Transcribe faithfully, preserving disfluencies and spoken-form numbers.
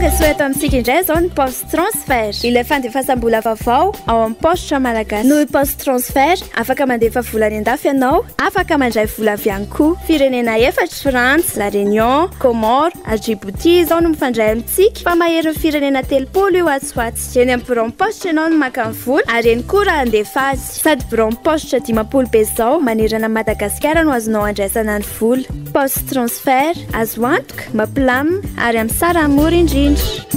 fampiasoa eto amintsika indray zao ny poste transfert. Ilay fandefasam-bola vaovao ao amin'ny poste malagasy. Noho poste transfert afaka mandefa vola any andafy ianao, afaka mandray vola avy ihany koa. Firenena efatra: Frantsa, La Réunion, Comores, Djibouti zao no mifandray amintsika. Fa mahery ny firenena telopolo io atsoatsy. Eny amin'ny bureau poste ianao no maka ny vola ary eny koa raha andefa azy. Sady bureau poste dimampolo be zao manerana Madagasikara no azonao andraisana ny vola. Poste transfert azo antoka, mapilamy ary amin'ny sarany mora indrindra.